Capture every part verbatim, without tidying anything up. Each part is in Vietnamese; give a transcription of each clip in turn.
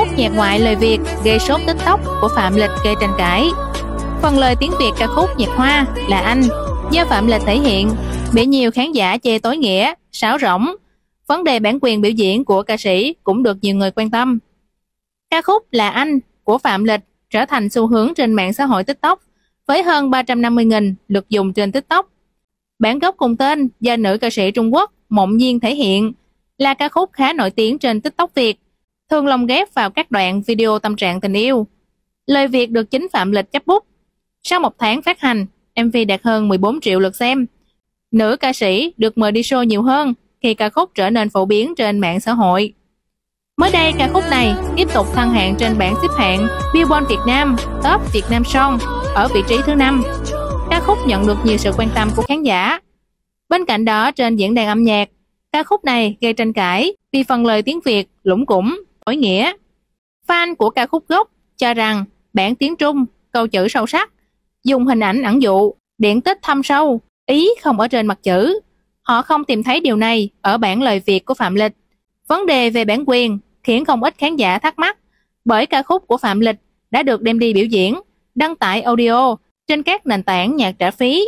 khúc nhạc ngoại lời Việt gây sốt TikTok của Phạm Lịch gây tranh cãi. Phần lời tiếng Việt ca khúc Nhạc Hoa Là Anh do Phạm Lịch thể hiện bị nhiều khán giả chê tối nghĩa, sáo rỗng. Vấn đề bản quyền biểu diễn của ca sĩ cũng được nhiều người quan tâm. Ca khúc Là Anh của Phạm Lịch trở thành xu hướng trên mạng xã hội TikTok với hơn ba trăm năm mươi nghìn lượt dùng trên TikTok. Bản gốc cùng tên do nữ ca sĩ Trung Quốc Mộng Nhiên thể hiện là ca khúc khá nổi tiếng trên TikTok Việt, thường lồng ghép vào các đoạn video tâm trạng tình yêu. Lời Việt được chính Phạm Lịch chấp bút. Sau một tháng phát hành, em vê đạt hơn mười bốn triệu lượt xem. Nữ ca sĩ được mời đi show nhiều hơn khi ca khúc trở nên phổ biến trên mạng xã hội. Mới đây, ca khúc này tiếp tục thăng hạng trên bảng xếp hạng Billboard Việt Nam Top Việt Nam Song ở vị trí thứ năm. Ca khúc nhận được nhiều sự quan tâm của khán giả. Bên cạnh đó, trên diễn đàn âm nhạc, ca khúc này gây tranh cãi vì phần lời tiếng Việt lủng củng, tối nghĩa. Fan của ca khúc gốc cho rằng bản tiếng Trung, câu chữ sâu sắc, dùng hình ảnh ẩn dụ, điển tích thâm sâu, ý không ở trên mặt chữ. Họ không tìm thấy điều này ở bản lời Việt của Phạm Lịch. Vấn đề về bản quyền khiến không ít khán giả thắc mắc, bởi ca khúc của Phạm Lịch đã được đem đi biểu diễn, đăng tải audio trên các nền tảng nhạc trả phí.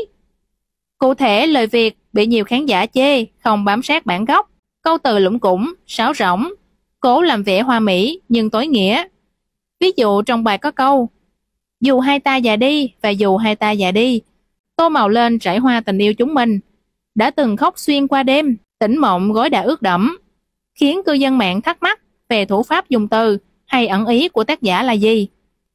Cụ thể, lời Việt bị nhiều khán giả chê không bám sát bản gốc, câu từ lủng củng, sáo rỗng, cố làm vẻ hoa mỹ nhưng tối nghĩa. Ví dụ trong bài có câu: dù hai ta già đi và dù hai ta già đi, tô màu lên trải hoa tình yêu chúng mình, đã từng khóc xuyên qua đêm, tỉnh mộng gối đã ướt đẫm, khiến cư dân mạng thắc mắc về thủ pháp dùng từ hay ẩn ý của tác giả là gì.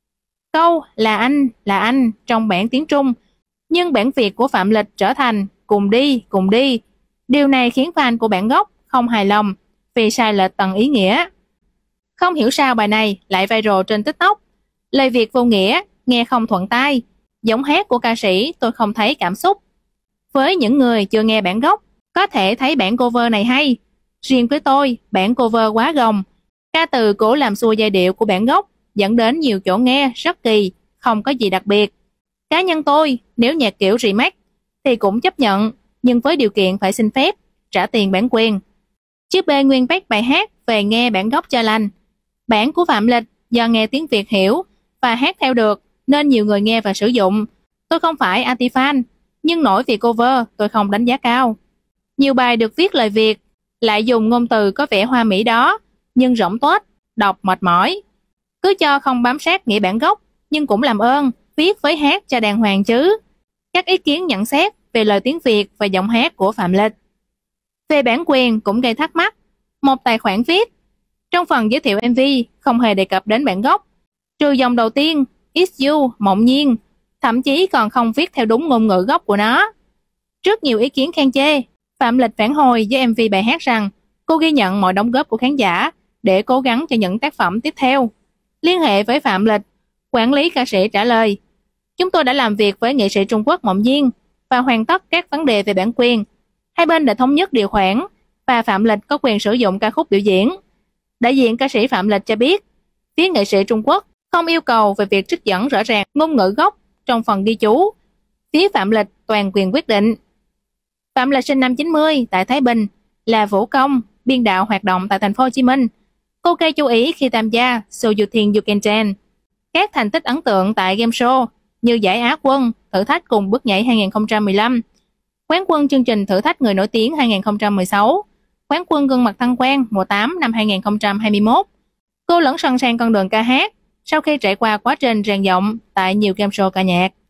Câu là anh, là anh trong bản tiếng Trung, nhưng bản Việt của Phạm Lịch trở thành cùng đi, cùng đi. Điều này khiến fan của bản gốc không hài lòng vì sai lệch tầng ý nghĩa. Không hiểu sao bài này lại viral trên TikTok. Lời Việt vô nghĩa, nghe không thuận tai. Giọng hát của ca sĩ tôi không thấy cảm xúc. Với những người chưa nghe bản gốc, có thể thấy bản cover này hay. Riêng với tôi, bản cover quá gồng. Ca từ cố làm xua giai điệu của bản gốc, dẫn đến nhiều chỗ nghe rất kỳ, không có gì đặc biệt. Cá nhân tôi, nếu nhạc kiểu remake thì cũng chấp nhận, nhưng với điều kiện phải xin phép, trả tiền bản quyền. Chứ bê nguyên vách bài hát về nghe bản gốc cho lành. Bản của Phạm Lịch do nghe tiếng Việt hiểu và hát theo được nên nhiều người nghe và sử dụng. Tôi không phải anti-fan, nhưng nổi vì cover tôi không đánh giá cao. Nhiều bài được viết lời Việt lại dùng ngôn từ có vẻ hoa mỹ đó, nhưng rỗng tuếch, đọc mệt mỏi. Cứ cho không bám sát nghĩa bản gốc, nhưng cũng làm ơn viết với hát cho đàng hoàng chứ. Các ý kiến nhận xét về lời tiếng Việt và giọng hát của Phạm Lịch. Về bản quyền cũng gây thắc mắc. Một tài khoản viết: trong phần giới thiệu em vê không hề đề cập đến bản gốc, trừ dòng đầu tiên It's You, Mộng Nhiên, thậm chí còn không viết theo đúng ngôn ngữ gốc của nó. Trước nhiều ý kiến khen chê, Phạm Lịch phản hồi với em vê bài hát rằng cô ghi nhận mọi đóng góp của khán giả để cố gắng cho những tác phẩm tiếp theo. Liên hệ với Phạm Lịch, quản lý ca sĩ trả lời: chúng tôi đã làm việc với nghệ sĩ Trung Quốc Mộng Nhiên và hoàn tất các vấn đề về bản quyền. Hai bên đã thống nhất điều khoản và Phạm Lịch có quyền sử dụng ca khúc biểu diễn. Đại diện ca sĩ Phạm Lịch cho biết, phía nghệ sĩ Trung Quốc không yêu cầu về việc trích dẫn rõ ràng ngôn ngữ gốc trong phần ghi chú. Phía Phạm Lịch toàn quyền quyết định. Phạm Lịch sinh năm chín mươi tại Thái Bình, là vũ công, biên đạo hoạt động tại thành phố Hồ Chí Minh. Cô gây chú ý khi tham gia So You Think You Can Dance. Các thành tích ấn tượng tại game show như giải Á quân, thử thách cùng bước nhảy hai không một lăm, quán quân chương trình thử thách người nổi tiếng hai không một sáu, quán quân gương mặt thân quen mùa tám năm hai không hai mốt. Cô lẫn sân sang con đường ca hát sau khi trải qua quá trình rèn giọng tại nhiều game show ca nhạc.